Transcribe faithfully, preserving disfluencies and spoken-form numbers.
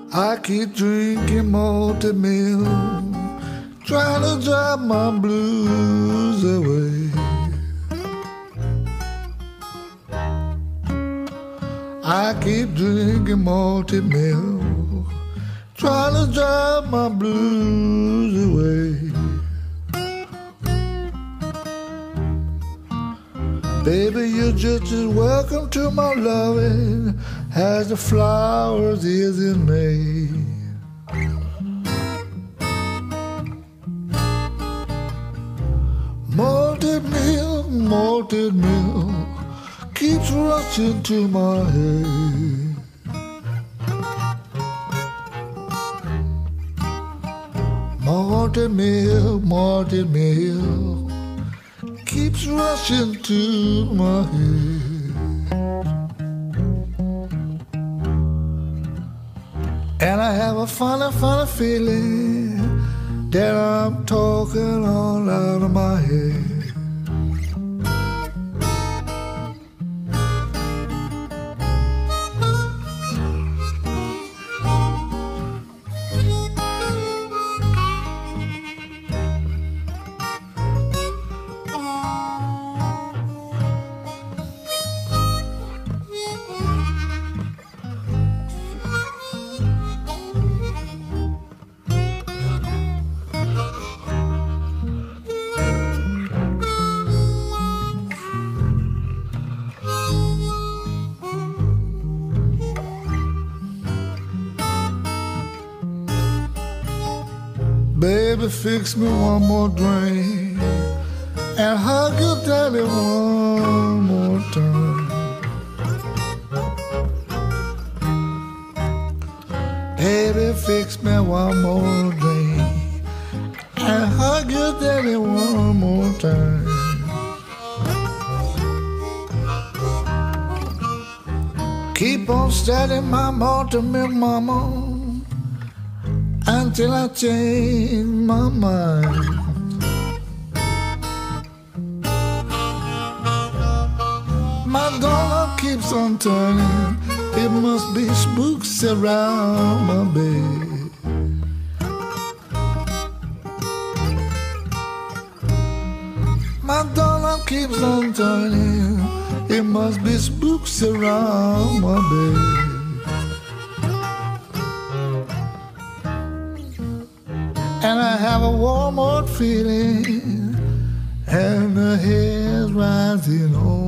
I keep drinking malted milk, trying to drive my blues away. I keep drinking malted milk, trying to drive my blues away. Baby, you're just as welcome to my loving as the flowers is in May. Malted milk, malted milk keeps rushing to my head. Malted milk, malted milk keeps rushing to my head. And I have a funny, funny feeling that I'm talking all out of my head. Baby, fix me one more drink and hug your daddy one more time. Baby, fix me one more drink and hug your daddy one more time. Keep on studying my malted milk, mama, until I change my mind. My dollar keeps on turning, it must be spooks around my bed. My dollar keeps on turning, it must be spooks around my bed. And I have a warm old feeling, and the hair's rising on